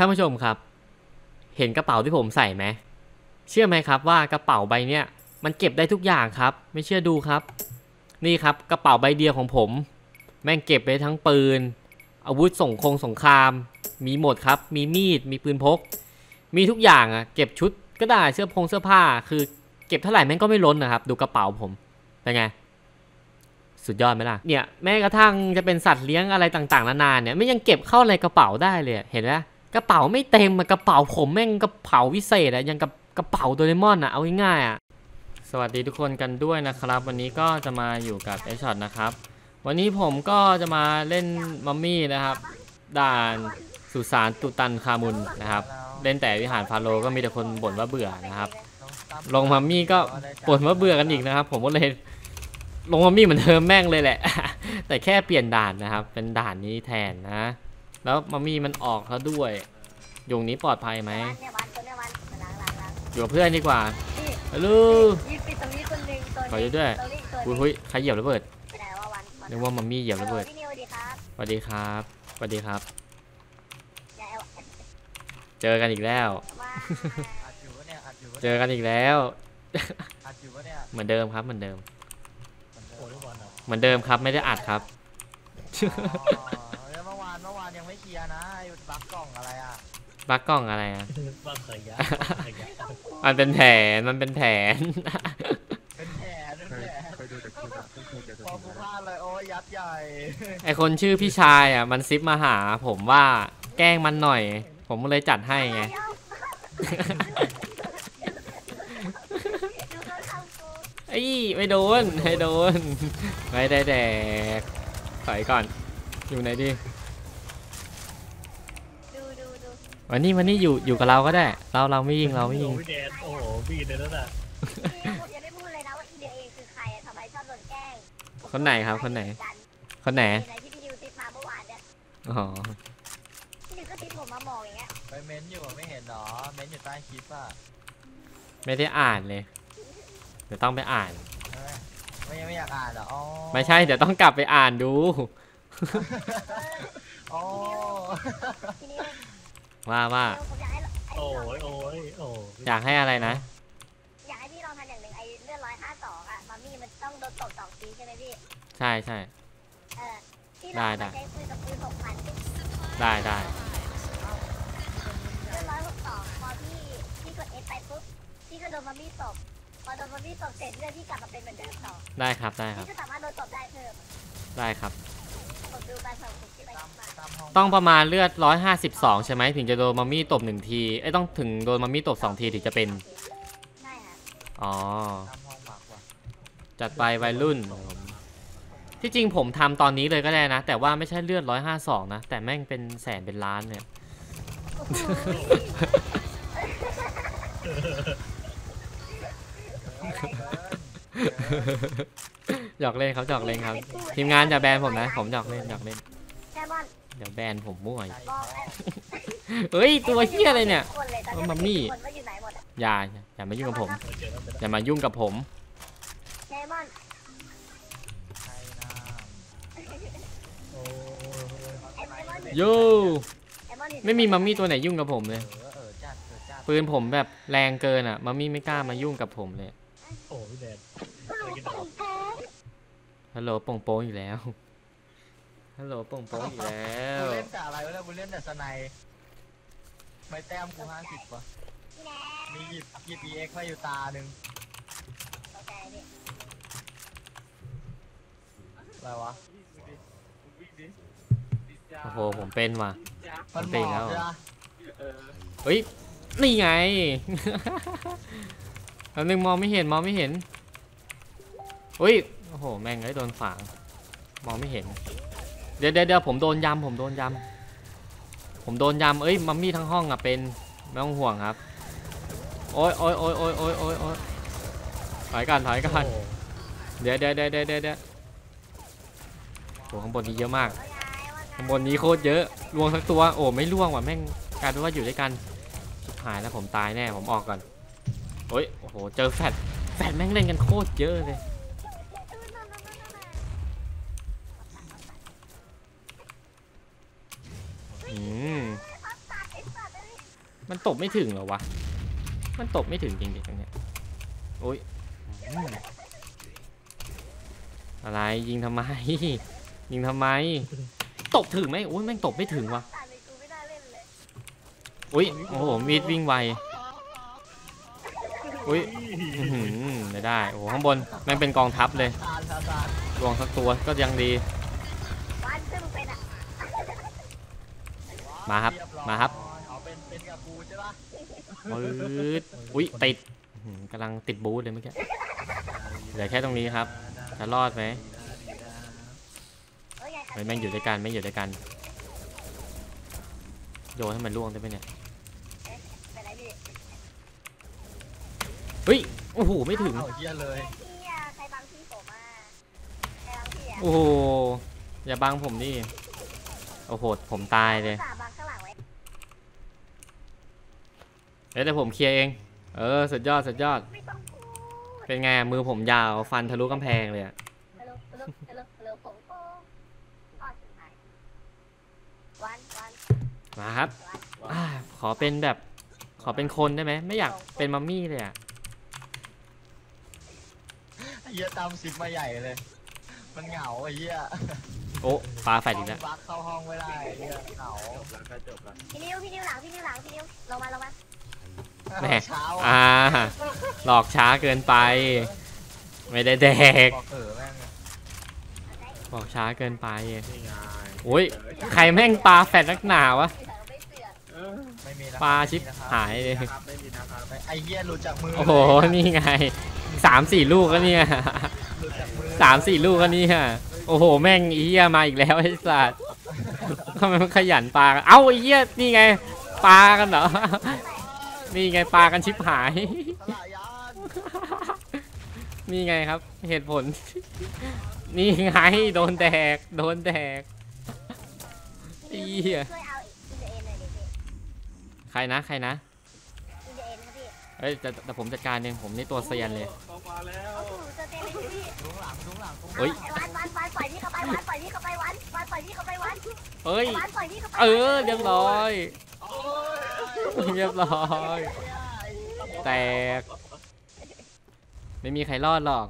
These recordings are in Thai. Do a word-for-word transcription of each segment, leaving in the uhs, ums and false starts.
านผู้ชมครับเห็นกระเป๋าที่ผมใส่ไหมเชื่อไหมครับว่ากระเป๋าใบเนี้ยมันเก็บได้ทุกอย่างครับไม่เชื่อดูครับนี่ครับกระเป๋าใบเดียวของผมแม่งเก็บได้ทั้งปืนอาวุธสงครามสงครามมีหมดครับมีมีดมีปืนพกมีทุกอย่างอะเก็บชุดก็ได้เสื้อผงเสื้อผ้าคือเก็บเท่าไหร่แม่งก็ไม่ล้นนะครับดูกระเป๋าผมเป็นไงสุดยอดไหมล่ะเนี่ยแม้กระทั่งจะเป็นสัตว์เลี้ยงอะไรต่างๆนานาเนี่ยไม่ยังเก็บเข้าในกระเป๋าได้เลยเห็นไหมกระเป๋าไม่เต็มกระเป๋าผมแม่งกระเป๋าวิเศษอะยังกับกระเป๋าโดเรมอนอะเอาง่ายๆอะสวัสดีทุกคนกันด้วยนะครับวันนี้ก็จะมาอยู่กับไอช็อตนะครับวันนี้ผมก็จะมาเล่นมัมมี่นะครับด่านสุสานตุตันคามุนนะครับเล่นแต่วิหารฟาโรห์ก็มีแต่คนบ่นว่าเบื่อนะครับลงมัมมี่ก็บ่นว่าเบื่อกันอีกนะครับผมก็เลยลงมัมมี่เหมือนเดิมแม่งเลยแหละ แต่แค่เปลี่ยนด่านนะครับเป็นด่านนี้แทนนะแล้วมัมมี่มันออกแล้วด้วยยุงนี้ปลอดภัยไหมอยู่กับเพื่อนดีกว่าฮัลโหลขออยู่ด้วยอุ้ยใครเหยียบระเบิดนึกว่ามัมมี่เหยียบระเบิดสวัสดีครับสวัสดีครับเจอกันอีกแล้วเจอกันอีกแล้วเหมือนเดิมครับเหมือนเดิมเหมือนเดิมครับไม่ได้อัดครับเมื่อวานเมื่อวานยังไม่เคลียร์นะบักกล่องอะไรอ่ะบักกล่องอะไรอ่ะบักขยะมันเป็นแผนมันเป็นแผนเป็นแผนเป็นแผนพอกูพลาดเลยโอ้ยยัดใหญ่ไอคนชื่อพี่ชายอ่ะมันซิปมาหาผมว่าแกล้งมันหน่อยผมเลยจัดให้ไงไอ้ไม่โดนไม่โดนไม่ได้แดกถอยก่อนอยู่ไหนดีวันนี้วันนี้อยู่อยู่กับเราก็ได้เราเราไม่ยิงเราไม่ยิงพี่แดนโอ้โหพี่เดนนั่นน่ะยังไม่พูดเลยนะว่าอีเดียเองคือใครทำไมชอบโดนแกล้งคนไหนครับคนไหนคนไหนที่พี่ดิวติดมาเมื่อวานเนี่ยอ๋อพี่ดิวก็ติดผมมามองอย่างเงี้ยไปเม้นอยู่ไม่เห็นหรอเม้นอยู่ใต้คลิปอ่ะไม่ได้อ่านเลยเดี๋ยวต้องไปอ่านไม่ยังไม่อยากอ่านหรอไม่ใช่เดี๋ยวต้องกลับไปอ่านดูว่าว่าโอ้ยโอ้ยโอ้อยากให้อะไรนะอยากให้พี่ลองทำอย่างหนึ่งไอ้เลื่อนร้อยห้าสองอ่ะมัมมี่มันต้องโดนตบสองทีใช่ไหมพี่ใช่ใช่เออพี่ลองใช้ปืนกับปืนหกพันได้ได้เลื่อนร้อยหกสองพอพี่พี่กดเอฟไปปุ๊บพี่ก็โดนมัมมี่ตบพอโดนมัมมี่ตบเสร็จเลื่อนพี่กลับมาเป็นเหมือนเดิมต่อได้ครับได้ครับพี่ก็สามารถโดนตบได้เพิ่มได้ครับต้องประมาณเลือดร้อยห้าสิบสองใช่ไหมถึงจะโดนมัมมี่ตบหนึ่งทีไอ้ต้องถึงโดนมัมมี่ตบสองทีถึงจะเป็นอ๋อจัดไปวัยรุ่นที่จริงผมทำตอนนี้เลยก็ได้นะแต่ว่าไม่ใช่เลือดร้อยห้าสองนะแต่แม่งเป็นแสนเป็นล้านเนี่ยหยอกเล่นครับหยอกเล่นครับทีมงานอย่าแบนผมนะผมหยอกเล่นหยอกเล่นเดี๋ยวแบนผมมั่วเฮ้ยตัวเฮี้ยอะไรเนี่ยมัมมี่อย่าอย่ามายุ่งกับผมอย่ามายุ่งกับผมโย่ไม่มีมัมมี่ตัวไหนยุ่งกับผมเลยปืนผมแบบแรงเกินอ่ะมัมมี่ไม่กล้ามายุ่งกับผมเลยโอ้พี่แดนฮัลโหลป่งโป้งอยู่แล้วฮัลโหลป่งโป้งอยู่แล้วเล่นแต่อะไรวะเนี่ยกูเล่นแต่สไนไม่แต้มกูห้าสิบวะมีหยิบหยิบเอ็กซ์มาอยู่ตาหนึ่งอะไรวะโอ้โหผมเป็นว่ะมันเป็นแล้วเฮ้ยนี่ไงอันนึงมองไม่เห็นมองไม่เห็นเฮ้ยโอ้โหแม่งเลยโดนฝังมองไม่เห็นเดี๋ยวเดี๋ยวผมโดนยำผมโดนยำผมโดนยำเอ้ยมัมมี่ทั้งห้องอ่ะเป็นไม่ต้องห่วงครับโอ้ยโอ้ยโอ้ยโอ้ยโอ้ยโอ้ยโอ้ยถอยกันถอยกันเดี๋ยวเดี๋ยวเดี๋ยวเดี๋ยวเดี๋ยวโอ้ข้างบนนี้เยอะมากข้างบนนี้โคตรเยอะล่วงทั้งตัวโอ้ไม่ล่วงว่ะแม่งกลายเป็นว่าอยู่ด้วยกันสุดท้ายแล้วผมตายแน่ผมออกก่อนโอ้ยโอ้โหเจอแฟดแฟดแม่งเล่นกันโคตรเยอะเลยอืมมันตบไม่ถึงเหรอวะมันตบไม่ถึงจริงๆตรงเนี้ยโอ้ยอืมอะไรยิงทำไม ยิงทำไมตบถึงไหมโอ้ยแม่งตบไม่ถึงวะตายเลยกูไม่น่าเล่นเลยอุ้ยโอ้โหมีดวิ่งไวอุ้ยอื้อหือไม่ได้โอ้โหข้างบนแม่งเป็นกองทัพเลยซานซานซานรวงสักตัวก็ยังดีวันซึ่งมึงเป็นอ่ะมาครับเยอยมาครับเอาเป็นเป็นกับกูใช่ปะปื๊ดอุ้ยติดอื้อหือกำลังติดบูทเลยเมื่อกี้เหลือแค่ตรงนี้ครับจะรอดไหมเอ้ยยายเฮ้ยแม่งอยู่ด้วยกันแม่งอยู่ด้วยกันโยนให้มันล่วงได้ไหมเนี่ยเป็นไรพี่เฮ้ยโอ้โหไม่ถึงเอาเฮียเลยพี่อะใครบังพี่ผมอ่ะใครบังพี่อ่ะโอ้โหอย่าบังผมดิโอ้โหผมตายเลยสาบังข้างหลังไว้เดี๋ยวแต่ผมเคลียร์เองเออสุดยอดสุดยอดไม่ต้องพูดเป็นไงมือผมยาวฟันทะลุกำแพงเลยอะฮัลโหลฮัลโหลฮัลโหลฮัลโหลผมโป้อ๋อสุดท้ายวันวันมาครับวันอ่าขอเป็นแบบขอเป็นคนได้ไหมไม่อยากเป็นมัมมี่เลยอะไอ้เฮียตามซิปมาใหญ่เลย มันเหงาไอ้เฮียโอ้ปลาแฟดอีกแล้วบักเข้าห้องไม่ได้ไอ้เฮียเหงาพี่นิวพี่นิวหลังพี่นิวหลังพี่นิวลงมาลงมาแม่เช้าอ่าหลอกช้าเกินไป ไม่ได้แดกบอกเออแม่งบอกช้าเกินไปนี่ไงโอ้ยใครแม่งปลาแฟดนักหนาวะไม่เสือกไม่มีนะปลาชิปหายเลยไอ้เฮียหลุดจากมือโอ้โหนี่ไงสามสี่ลูกก็เนี่ยหลุดจากมือสามสี่ลูกก็เนี่ยโอ้โหแม่งไอ้เหี้ยมาอีกแล้วไอ้สัสทำไมมันขยันปลากันเอ้าไอ้เหี้ยนี่ไงปลากันเหรอ นี่ไงปลากันชิบหายสลายยานนี่ไงครับเหตุผล นี่ไงโดนแดกโดนแดกพี่นิวเหี้ยช่วยเอาอินเดอร์เอ็นหน่อยดิพี่ใครนะใครนะอินเดอร์เอ็นครับพี่เอ้ยแต่แต่ผมจัดการเองผมนี่ตัวเซียนเลยเอาถูเจอเต็มเลยพี่ดูข้างหลังดูข้างหลังเฮ้ยไอ้วันวันวันปล่อยพี่เข้าไปวันปล่อยพี่เข้าไปวันวันปล่อยพี่เข้าไปวันเอ้ยวันปล่อยพี่เข้าไปเออเรียบร้อยโอ้ยเรียบร้อย แตก ไม่มีใครรอดหรอก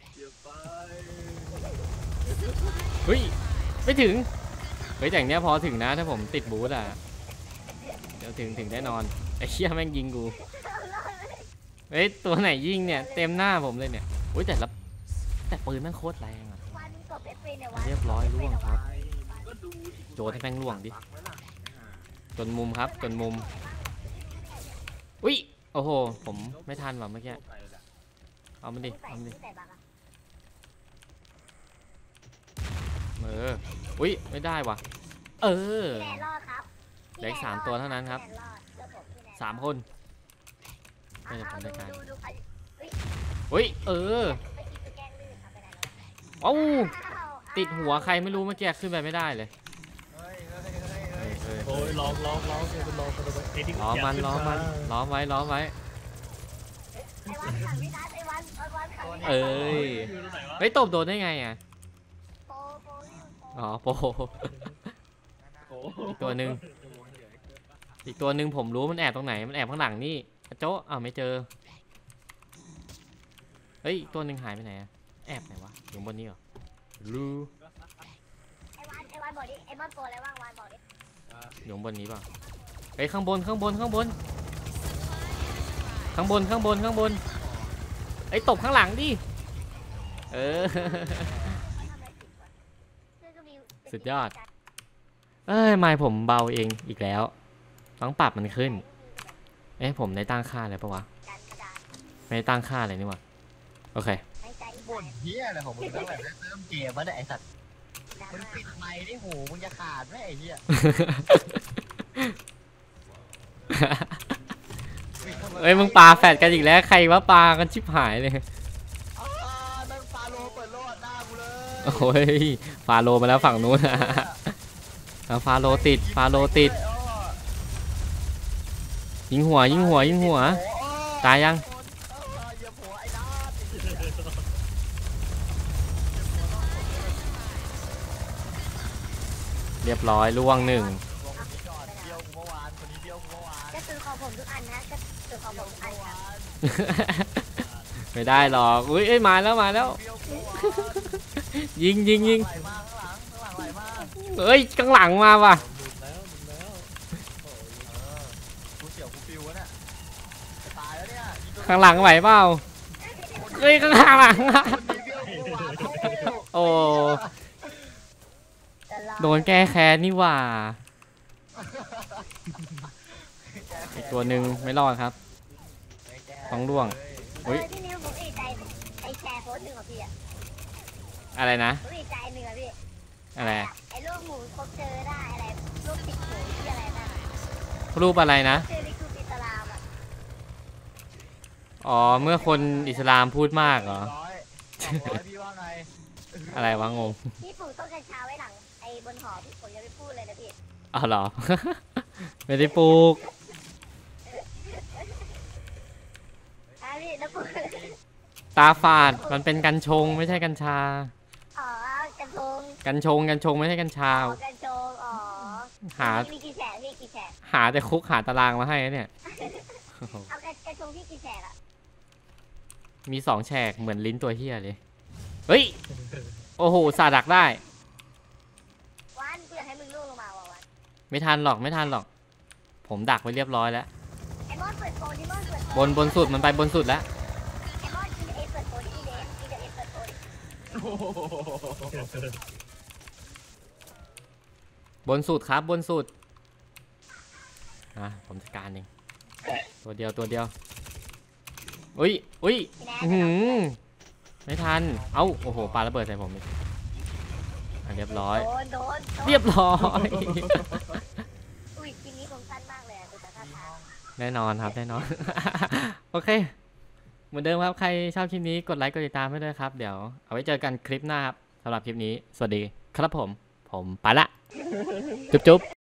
เฮ้ยไม่ถึงเฮ้ยแต่อย่างเนี้ยพอถึงนะถ้าผมติดบูธอ่ะเดี๋ยวถึงถึงแน่นอนไอ้เชี่ยแม่งยิงกูเฮ้ยตัวไหนยิงเนี่ยเต็มหน้าผมเลยเนี่ยโอ้ยแต่ละแต่ปืนแม่งโคตรแรงอ่ะวันกดเอฟเฟเนี่ยวันเรียบร้อยล่วงครับโจนให้แม่งล่วงดิจนมุมครับจนมุมอุ้ยโอ้โหผมไม่ทันว่ะเมื่อกี้เอามันดิใส่เอามันดิใส่บังอะเอออุ้ยไม่ได้ว่ะเออพี่แนนรอดครับเหลืออีกสามตัวเท่านั้นครับพี่แนรอดเลือกผมพี่แนนสามคนเอาไม่ได้เอาผมจัดการดูดูดูใครอุ้ยเออไปกินไปแกล้งลื่นครับไปไหนแล้วเอ้าอ้าวติดหัวใครไม่รู้เมื่อกี้ขึ้นไปไม่ได้เลยเฮ้ยเฮ้ยเฮ้ยเอเฮ้ยอเออโอ้ยลองลองลองเป็นลองเป็นลองไอ้นี่ล้อมมันล้อมมันล้อมไว้ล้อมไว้ไอ้วันขังพี่นัทไอ้วันไอ้วันขังพี่นัทเอ้ยอยู่ตรงไหนวะเฮ้ยตบโดนได้ไงอ่ะโปโปนี่โปอ๋อโปโอ้อีกตัวหนึ่ง อีกตัวหนึ่งผมรู้มันแอบตรงไหนมันแอบข้างหลังนี่อะโจ๊ะอ้าวไม่เจอเฮ้ยอีกตัวหนึ่งหายไปไหนอะแอบไหนวะอยู่บนนี้เหรอรู้ไอ้วันไอ้วันบอกดิไอ้มันโปอะไรบ้างวันบอกดิอยู่บนนี้เปล่าเฮ้ยข้างบนข้างบนข้างบนข้างบนข้างบนข้างบนไอ้ยตบข้างหลังดิเออทำไมผิดวะซึ่งก็มีสุดยอด เอ้ยไมค์ผมเบาเองอีกแล้วต้องปรับมันขึ้นเอ๊ะผมได้ตั้งค่าอะไรปะวะการกระดาษไม่ได้ตั้งค่าอะไรนี่หว่าโอเคในใจบ่นเฮียอะไรของมึงตั้งแต่เริ่มเกมมาเนี่ยไอ้สัตว์ดรามึงม่าปิดไมค์ได้หูมึงจะขาดไหมไอ้เฮียเอ้ยมึงปาแฟดกันอีกแล้วใครว่าปากันชิบหายเลยอ้าวนั่งฟาโลเปิดโลดหน้ากูเลยโอ้ยฟาโลมาแล้วฝั่งนู้น เอาฟาโลติดฟาโลติดยิงหัวยิงหัวยิงหัว ตายยังเหยียบหัวไอ้นัทเรียบร้อยล่วงหนึ่งลงคนนี้ก่อนเบี้ยวกูเมื่อวานคนนี้เบี้ยวเมื่อวานกระสุนของผมทุกอันนะกระสุนของผมทุกอันครับไม่ได้หรอกอุ้ยเอ้ยมาแล้วมาแล้วเบี้ยวเมื่อวานยิงยิงยิงไหลมากข้างหลังข้างหลังไหลมากเอ้ยข้างหลังมาว่ะหลุดแล้วหลุดแล้วโอ้ยเออกูเสียวกูฟิวแล้วเนี่ยจะตายแล้วเนี่ยยิโดนข้างหลังไหวเปล่าเฮ้ยข้างหลังคนนี้เบี้ยวเมื่อวานโอ้โอ้แต่เราโดนแก้แค้นนี่หว่าอีกตัวหนึ่งไม่รอดครับไม่แก้ต้องร่วงเออพี่นิวผมเอกใจไอแชร์โพสต์หนึ่งของพี่อะอะไรนะผมเอกใจหนึ่งอะพี่อะไรไอ้ลูกหมูพบเจอได้อะไรลูกติดหมูที่อะไรนั่นอะรูปอะไรนะเจอในกลุ่มอิสลามอะอ๋อเมื่อคนอิสลามพูดมากเหรอร้อยสองร้อยพี่ว่าไงอะไรวะงงพี่ปลูกต้นกัญชาไว้หลังไอ้บนหอพี่ผมยังไม่พูดเลยนะพี่เอาเหรอ ไม่ได้ปลูกอ่ะพี่แล้วปลูกตาฝาดมันเป็นกัญชงไม่ใช่กัญชาอ๋อกัญชงกัญชงกัญชงไม่ใช่กัญชาอ๋อกัญชงอ๋อหามีกี่แฉกพี่กี่แฉกหาแต่คุกหาตารางมาให้นะเนี่ยโอ้โหเอากัญกัญชงพี่กี่แฉกอะมีสองแฉกเหมือนลิ้นตัวเฮียเลย เฮ้ย โอ้โหสาดักได้วันกูอยากให้มึงล่วงลงมาว่ะวันไม่ทันหรอกไม่ทันหรอก ผมดักไว้เรียบร้อยแล้วไอ้มอนเปิดโปรดิมอนเปิดโปรบนบนสุดมันไปบนสุดแล้วไอ้มอนกินเอเปิดโปรดิเดย์กินเอเปิดโปรดิบนสุดครับบนสุดอ่ะผมจัดการเองตัวเดียวตัวเดียวอุ้ยอุ้ยพี่แน่อื้อหือไม่ทัน เอ้าโอ้โหปาระเบิดใส่ผมอีกอ่ะเรียบร้อยโดนโดนโดนเรียบร้อยอุ้ยทีนี้ผมสั้นมากเลยอะดูจากท่าทางแน่นอนครับแน่นอน โอเค เหมือนเดิมครับใครชอบคลิปนี้กดไลค์กดติดตามให้ด้วยครับ เดี๋ยวเอาไว้เจอกันคลิปหน้าครับสำหรับคลิปนี้ สวัสดีครับผม ผมไปละ จุ๊บจุ๊บ